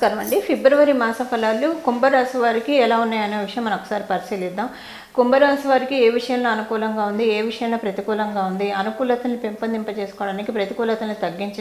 నమస్కారం అండి. ఫిబ్రవరి మాస ఫలాలు కుంభరాశి వారికి ఎలా ఉన్నాయనే విషయం మనం ఒకసారి పరిశీలిద్దాం. కుంభరాశి వారికి ఏ విషయంలో అనుకూలంగా ఉంది, ఏ విషయంలో ప్రతికూలంగా ఉంది, అనుకూలతను పెంపొందింపజేసుకోవడానికి, ప్రతికూలతను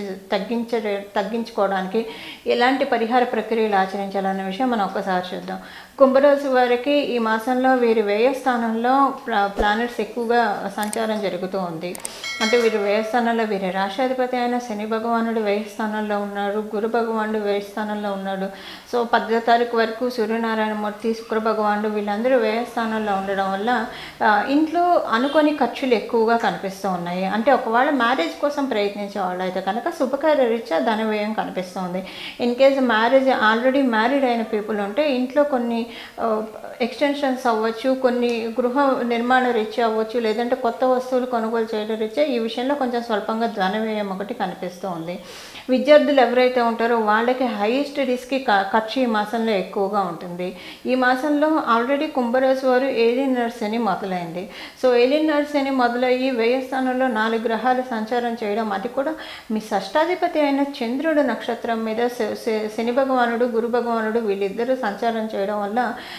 తగ్గించుకోవడానికి ఎలాంటి పరిహార ప్రక్రియలు ఆచరించాలనే విషయం మనం ఒకసారి చూద్దాం. కుంభరాశి వారికి ఈ మాసంలో వీరి వ్యయ స్థానంలో ప్లానెట్స్ ఎక్కువగా సంచారం జరుగుతూ ఉంది. అంటే వీరి వ్యయ స్థానంలో వీరి రాష్ట్రాధిపతి అయిన శని భగవానుడు వ్యయ స్థానంలో ఉన్నాడు, గురు భగవానుడు వ్యయ స్థానంలో ఉన్నాడు. సో 10వ తారీఖు వరకు సూర్యనారాయణమూర్తి, శుక్ర భగవానుడు వీళ్ళందరూ వ్యయ స్థానంలో ఉండడం వల్ల ఇంట్లో అనుకోని ఖర్చులు ఎక్కువగా కనిపిస్తూ ఉన్నాయి. అంటే ఒకవేళ మ్యారేజ్ కోసం ప్రయత్నించే వాళ్ళు అయితే కనుక శుభకార్య రీత్యా ధన వ్యయం కనిపిస్తుంది. ఇన్ కేసు ఆల్రెడీ మ్యారీడ్ అయిన పీపుల్ ఉంటే ఇంట్లో కొన్ని ఎక్స్టెన్షన్స్ అవ్వచ్చు, కొన్ని గృహ నిర్మాణ రీత్యా అవ్వచ్చు, లేదంటే కొత్త వస్తువులు కొనుగోలు చేయడం రీత్యా ఈ విషయంలో కొంచెం స్వల్పంగా ధన వ్యయం ఒకటి కనిపిస్తూ ఉంది. విద్యార్థులు ఎవరైతే ఉంటారో వాళ్ళకి హైయెస్ట్ రిస్క్ ఖర్చు ఈ మాసంలో ఎక్కువగా ఉంటుంది. ఈ మాసంలో ఆల్రెడీ కుంభరాశి వారు ఏలియన్ నర్సరీ మొదలైంది. సో ఏలియన్ నర్సరీ మొదలయ్యి వ్యయ స్థానంలో 4 గ్రహాలు సంచారం చేయడం, అది కూడా మీ షష్టాధిపతి అయిన చంద్రుడు నక్షత్రం మీద శని భగవానుడు, గురు భగవానుడు వీళ్ళిద్దరూ సంచారం చేయడం వల్ల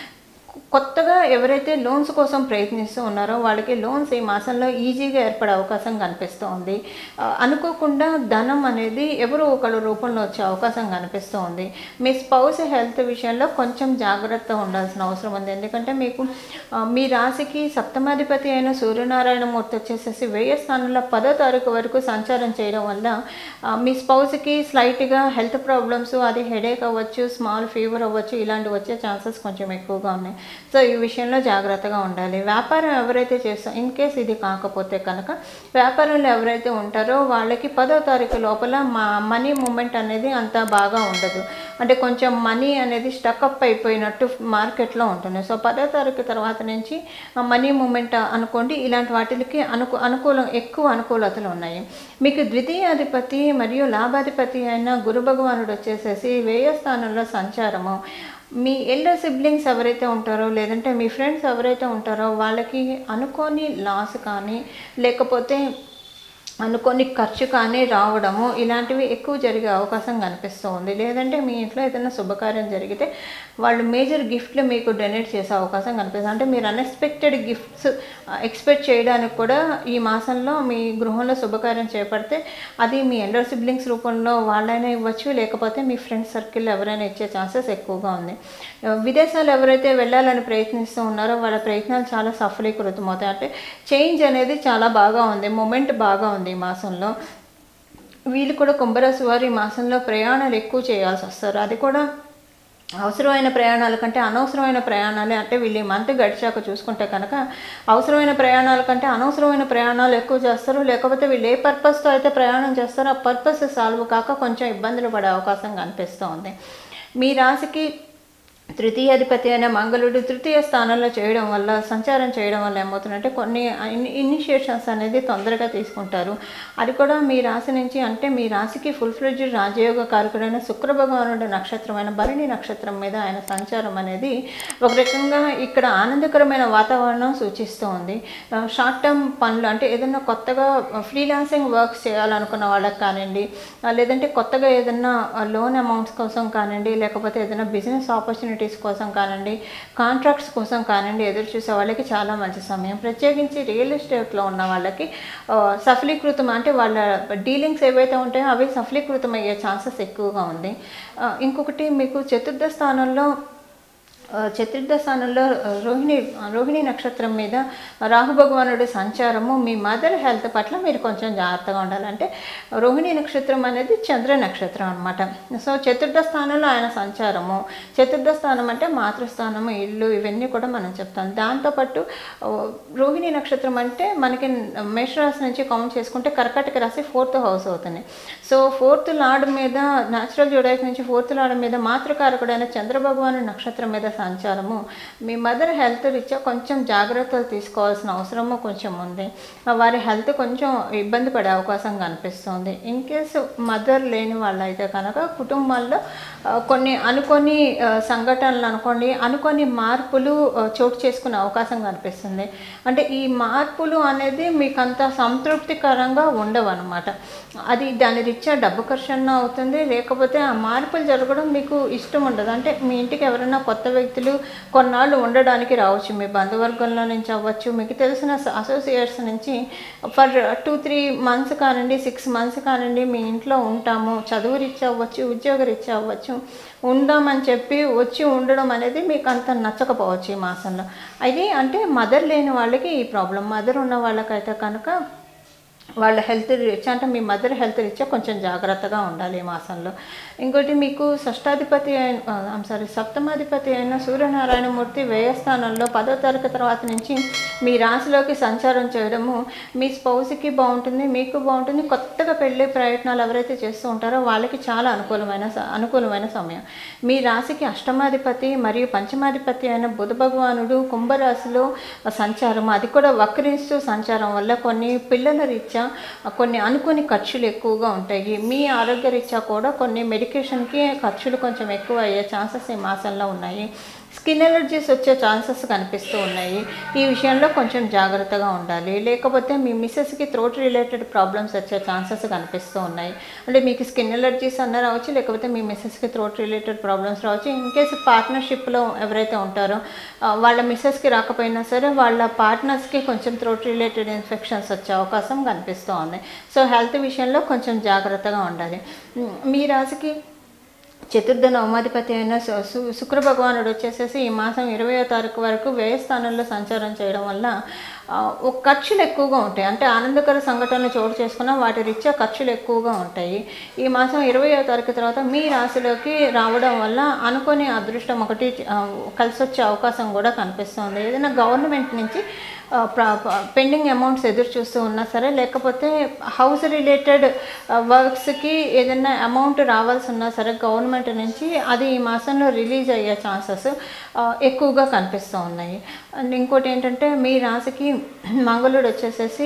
కొత్తగా ఎవరైతే లోన్స్ కోసం ప్రయత్నిస్తూ ఉన్నారో వాళ్ళకి లోన్స్ ఈ మాసంలో ఈజీగా ఏర్పడే అవకాశం కనిపిస్తూ ఉంది. అనుకోకుండా ధనం అనేది ఎవరో ఒకళ్ళ రూపంలో వచ్చే అవకాశం కనిపిస్తూ ఉంది. మీ స్పౌస్ హెల్త్ విషయంలో కొంచెం జాగ్రత్త ఉండాల్సిన అవసరం ఉంది. ఎందుకంటే మీకు మీ రాశికి సప్తమాధిపతి అయిన సూర్యనారాయణమూర్తి వచ్చేసేసి వ్యయ స్థానంలో 10వ తారీఖు వరకు సంచారం చేయడం వల్ల మీ స్పౌస్కి స్లైట్గా హెల్త్ ప్రాబ్లమ్స్, అది హెడేక్ అవ్వచ్చు, స్మాల్ ఫీవర్ అవ్వచ్చు, ఇలాంటివి వచ్చే ఛాన్సెస్ కొంచెం ఎక్కువగా ఉన్నాయి. సో ఈ విషయంలో జాగ్రత్తగా ఉండాలి. వ్యాపారం ఎవరైతే చేస్తారో, ఇన్ కేస్ ఇది కాకపోతే కనుక వ్యాపారంలో ఎవరైతే ఉంటారో వాళ్ళకి 10వ తారీఖు లోపల మనీ మూమెంట్ అనేది అంత బాగా ఉండదు. అంటే కొంచెం మనీ అనేది స్టక్అప్ అయిపోయినట్టు మార్కెట్లో ఉంటుంది. సో 10వ తారీఖు తర్వాత నుంచి మనీ మూమెంట్ అనుకోండి, ఇలాంటి వాటికి ఎక్కువ అనుకూలతలు ఉన్నాయి. మీకు ద్వితీయాధిపతి మరియు లాభాధిపతి అయిన గురు భగవానుడు వచ్చేసేసి వ్యయ స్థానంలో సంచారము మీ ఎల్డర్ సిబ్లింగ్స్ ఎవరైతే ఉంటారో, లేదంటే మీ ఫ్రెండ్స్ ఎవరైతే ఉంటారో వాళ్ళకి అనుకోని లాస్ కానీ, లేకపోతే అనుకోని ఖర్చు కానీ రావడము, ఇలాంటివి ఎక్కువ జరిగే అవకాశం కనిపిస్తూ ఉంది. లేదంటే మీ ఇంట్లో ఏదైనా శుభకార్యం జరిగితే వాళ్ళు మేజర్ గిఫ్ట్లు మీకు డొనేట్ చేసే అవకాశం కనిపిస్తుంది. అంటే మీరు అన్ఎక్స్పెక్టెడ్ గిఫ్ట్స్ ఎక్స్పెక్ట్ చేయడానికి కూడా ఈ మాసంలో మీ గృహంలో శుభకార్యం చేపడితే అది మీ ఎల్డర్ సిబ్లింగ్స్ రూపంలో వాళ్ళైనా ఇవ్వచ్చు, లేకపోతే మీ ఫ్రెండ్స్ సర్కిల్ ఎవరైనా ఇచ్చే ఛాన్సెస్ ఎక్కువగా ఉంది. విదేశాలు ఎవరైతే వెళ్ళాలని ప్రయత్నిస్తూ ఉన్నారో వాళ్ళ ప్రయత్నాలు చాలా సఫలీకృతం అవుతాయి. అంటే చేంజ్ అనేది చాలా బాగా ఉంది, మూమెంట్ బాగా ఉంది ఈ మాసంలో. వీళ్ళు కూడా కుంభరాశి వారు ఈ మాసంలో ప్రయాణాలు ఎక్కువ చేయాల్సి వస్తారు. అది కూడా అవసరమైన ప్రయాణాల కంటే అనవసరమైన ప్రయాణాలే. అంటే వీళ్ళు ఈ మంత్ గడిచాక చూసుకుంటే కనుక అవసరమైన ప్రయాణాల కంటే అనవసరమైన ప్రయాణాలు ఎక్కువ చేస్తారు. లేకపోతే వీళ్ళు ఏ పర్పస్తో అయితే ప్రయాణం చేస్తారో ఆ పర్పస్ సాల్వ్ కాక కొంచెం ఇబ్బందులు పడే అవకాశం కనిపిస్తూ ఉంది. మీ రాశికి తృతీయాధిపతి అయిన మంగళుడు తృతీయ స్థానంలో సంచారం చేయడం వల్ల ఏమవుతుందంటే కొన్ని ఇనిషియేషన్స్ అనేది తొందరగా తీసుకుంటారు. అది కూడా మీ రాశి నుంచి, అంటే మీ రాశికి ఫుల్ ఫ్లెడ్జ్డ్ రాజయోగ కారకుడైన శుక్ర భగవానుడు నక్షత్రమైన భరణి నక్షత్రం మీద ఆయన సంచారం అనేది ఒక రకంగా ఇక్కడ ఆనందకరమైన వాతావరణం సూచిస్తూ ఉంది. షార్ట్ టర్మ్ పనులు, అంటే ఏదైనా కొత్తగా ఫ్రీలాన్సింగ్ వర్క్స్ చేయాలనుకున్న వాళ్ళకి కానివ్వండి, లేదంటే కొత్తగా ఏదైనా లోన్ అమౌంట్స్ కోసం కానివ్వండి, లేకపోతే ఏదైనా బిజినెస్ ఆపర్చునిటీస్ కోసం కానివ్వండి, కాంట్రాక్ట్స్ కోసం కానివ్వండి, ఎదురు చూసే వాళ్ళకి చాలా మంచి సమయం. ప్రత్యేకించి రియల్ ఎస్టేట్లో ఉన్న వాళ్ళకి సఫలీకృతం, అంటే వాళ్ళ డీలింగ్స్ ఏవైతే ఉంటాయో అవి సఫలీకృతం అయ్యే ఛాన్సెస్ ఎక్కువగా ఉంది. ఇంకొకటి మీకు చతుర్థ స్థానంలో రోహిణి నక్షత్రం మీద రాహు భగవానుడి సంచారము మీ మదర్ హెల్త్ పట్ల మీరు కొంచెం జాగ్రత్తగా ఉండాలంటే రోహిణి నక్షత్రం అనేది చంద్ర నక్షత్రం అనమాట. సో చతుర్థ స్థానంలో ఆయన సంచారము, చతుర్థ స్థానం అంటే మాతృస్థానము, ఇల్లు, ఇవన్నీ కూడా మనం చెప్తాం. దాంతోపాటు రోహిణి నక్షత్రం అంటే మనకి మేషరాశి నుంచి కౌంట్ చేసుకుంటే కర్కటక రాశి 4th హౌస్ అవుతుంది. సో 4th లార్డ్ మీద, న్యాచురల్ జోడియాక్ నుంచి 4th లార్డ్ మీద మాతృకారకుడైన చంద్ర భగవాను నక్షత్రం మీద సంచారము మీ మదర్ హెల్త్ రీత్యా కొంచెం జాగ్రత్తలు తీసుకోవాల్సిన అవసరము కొంచెం ఉంది. వారి హెల్త్ కొంచెం ఇబ్బంది పడే అవకాశం కనిపిస్తుంది. ఇన్ కేసు మదర్ లేని వాళ్ళైతే కనుక కుటుంబాల్లో కొన్ని అనుకోని సంఘటనలు అనుకోండి, అనుకోని మార్పులు చోటు చేసుకునే అవకాశం కనిపిస్తుంది. అంటే ఈ మార్పులు అనేది మీకు అంత సంతృప్తికరంగా ఉండవు అనమాట. అది దాని రీత్యా డబ్బు ఖర్చు అవుతుంది, లేకపోతే ఆ మార్పులు జరగడం మీకు ఇష్టం ఉండదు. అంటే మీ ఇంటికి ఎవరైనా కొత్త వ్యక్తులు కొన్నాళ్ళు ఉండడానికి రావచ్చు, మీ బంధువర్గంలో నుంచి అవ్వచ్చు, మీకు తెలిసిన అసోసియేట్స్ నుంచి ఫర్ 2-3 months కానివ్వండి, 6 months కానివ్వండి మీ ఇంట్లో ఉంటాము, చదువు రీత్యా అవ్వచ్చు, ఉద్యోగ రీత్యా అవ్వచ్చు, ఉందామని చెప్పి వచ్చి ఉండడం అనేది మీకు అంత నచ్చకపోవచ్చు ఈ మాసంలో. అది అంటే మదర్ లేని వాళ్ళకి ఈ ప్రాబ్లం. మదర్ ఉన్న వాళ్ళకైతే కనుక వాళ్ళ హెల్త్ రీత్యా అంటే మీ మదర్ హెల్త్ రీత్యా కొంచెం జాగ్రత్తగా ఉండాలి ఈ మాసంలో. ఇంకోటి మీకు సప్తమాధిపతి అయిన సూర్యనారాయణమూర్తి వ్యయస్థానంలో 10వ తారీఖు తర్వాత నుంచి మీ రాశిలోకి సంచారం చేయడము మీ స్పౌస్కి బాగుంటుంది, మీకు బాగుంటుంది. కొత్తగా పెళ్ళి ప్రయత్నాలు ఎవరైతే చేస్తూ ఉంటారో వాళ్ళకి చాలా అనుకూలమైన సమయం. మీ రాశికి అష్టమాధిపతి మరియు పంచమాధిపతి అయిన బుధ భగవానుడు కుంభరాశిలో సంచారం, అది కూడా వక్రిస్తూ సంచారం వల్ల కొన్ని పిల్లల రీత్యా కొన్ని అనుకోని ఖర్చులు ఎక్కువగా ఉంటాయి. మీ ఆరోగ్య రీత్యా కూడా కొన్ని మెడికేషన్కి ఖర్చులు కొంచెం ఎక్కువ అయ్యే ఛాన్సెస్ ఈ మాసంలో ఉన్నాయి. స్కిన్ ఎలర్జీస్ వచ్చే ఛాన్సెస్ కనిపిస్తూ ఉన్నాయి. ఈ విషయంలో కొంచెం జాగ్రత్తగా ఉండాలి. లేకపోతే మీ మిస్సెస్కి థ్రోట్ రిలేటెడ్ ప్రాబ్లమ్స్ వచ్చే ఛాన్సెస్ కనిపిస్తూ ఉన్నాయి. అంటే మీకు స్కిన్ ఎలర్జీస్ అన్న రావచ్చు, లేకపోతే మీ మిస్సెస్కి థ్రోట్ రిలేటెడ్ ప్రాబ్లమ్స్ రావచ్చు. ఇన్ కేసు పార్ట్నర్షిప్లో ఎవరైతే ఉంటారో వాళ్ళ మిస్సెస్కి రాకపోయినా సరే వాళ్ళ పార్ట్నర్స్కి కొంచెం థ్రోట్ రిలేటెడ్ ఇన్ఫెక్షన్స్ వచ్చే అవకాశం కనిపిస్తూ ఉంది. సో హెల్త్ విషయంలో కొంచెం జాగ్రత్తగా ఉండాలి. మీ రాశికి చతుర్థ నవమాధిపతి అయిన శుక్ర భగవానుడు వచ్చేసేసి ఈ మాసం 20వ తారీఖు వరకు వ్యయస్థానంలో సంచారం చేయడం వల్ల ఖర్చులు ఎక్కువగా ఉంటాయి. అంటే ఆనందకర సంఘటనలు చోటు చేసుకున్న వాటి రీత్యా ఖర్చులు ఎక్కువగా ఉంటాయి. ఈ మాసం 20వ తారీఖు తర్వాత మీ రాశిలోకి రావడం వల్ల అనుకోని అదృష్టం ఒకటి కలిసి వచ్చే అవకాశం కూడా కనిపిస్తుంది. ఏదైనా గవర్నమెంట్ నుంచి పెండింగ్ అమౌంట్స్ ఎదురు చూస్తూ ఉన్నా సరే, లేకపోతే హౌస్ రిలేటెడ్ వర్క్స్కి ఏదైనా అమౌంట్ రావాల్సి ఉన్నా సరే గవర్నమెంట్ నుంచి అది ఈ మాసంలో రిలీజ్ అయ్యే ఛాన్సెస్ ఎక్కువగా కనిపిస్తూ ఉన్నాయి. అండ్ ఇంకోటి ఏంటంటే మీ రాశికి మంగళుడు వచ్చేసేసి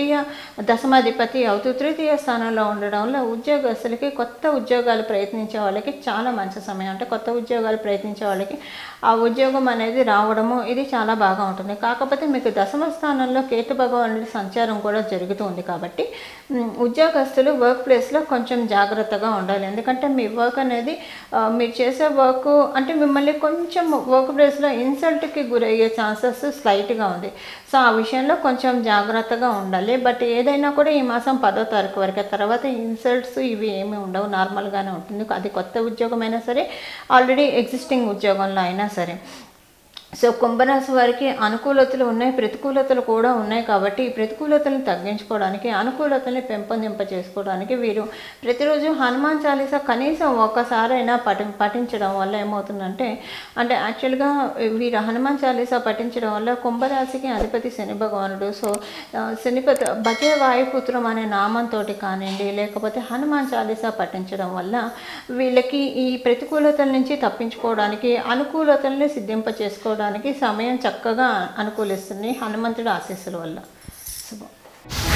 దశమాధిపతి అవుతూ 3వ స్థానంలో ఉండడం వల్ల ఉద్యోగస్తులకి కొత్త ఉద్యోగాలు ప్రయత్నించే వాళ్ళకి చాలా మంచి సమయం. అంటే కొత్త ఉద్యోగాలు ప్రయత్నించే వాళ్ళకి ఆ ఉద్యోగం అనేది రావడము ఇది చాలా బాగా ఉంటుంది. కాకపోతే మీకు దశమ స్థానంలో కేతు భగవానుడి సంచారం కూడా జరుగుతుంది కాబట్టి ఉద్యోగస్తులు వర్క్ ప్లేస్లో కొంచెం జాగ్రత్తగా ఉండాలి. ఎందుకంటే మీ వర్క్ అనేది మీరు చేసే వర్క్ అంటే మిమ్మల్ని కొంచెం వర్క్ ప్లేస్లో ఇన్సల్ట్కి గురయ్యే ఛాన్సెస్ స్లైట్గా ఉంది. సో ఆ విషయంలో కొంచెం జాగ్రత్తగా ఉండాలి. బట్ ఏదైనా కూడా ఈ మాసం 10వ తారీఖు వరకు, తర్వాత ఇన్సల్ట్స్ ఇవి ఏమీ ఉండవు, నార్మల్గానే ఉంటుంది. అది కొత్త ఉద్యోగమైనా సరే, ఆల్రెడీ ఎగ్జిస్టింగ్ ఉద్యోగంలో అయినా సరే. సో కుంభరాశి వారికి అనుకూలతలు ఉన్నాయి, ప్రతికూలతలు కూడా ఉన్నాయి. కాబట్టి ఈ ప్రతికూలతలను తగ్గించుకోవడానికి, అనుకూలతల్ని పెంపొందింప చేసుకోవడానికి వీరు ప్రతిరోజు హనుమాన్ చాలీసా కనీసం ఒక్కసారైనా పఠించడం వల్ల ఏమవుతుందంటే, అంటే యాక్చువల్గా వీరు హనుమాన్ చాలీసా పఠించడం వల్ల కుంభరాశికి అధిపతి శని భగవానుడు. సో శనిపతి భజే వాయుపుత్రం అనే నామంతో కానివ్వండి, లేకపోతే హనుమాన్ చాలీసా పఠించడం వల్ల వీళ్ళకి ఈ ప్రతికూలతల నుంచి తప్పించుకోవడానికి, అనుకూలతల్ని సిద్ధింప చేసుకోవడానికి సమయం చక్కగా అనుకూలిస్తుంది హనుమంతుడి ఆశీస్సుల వల్ల. శుభం.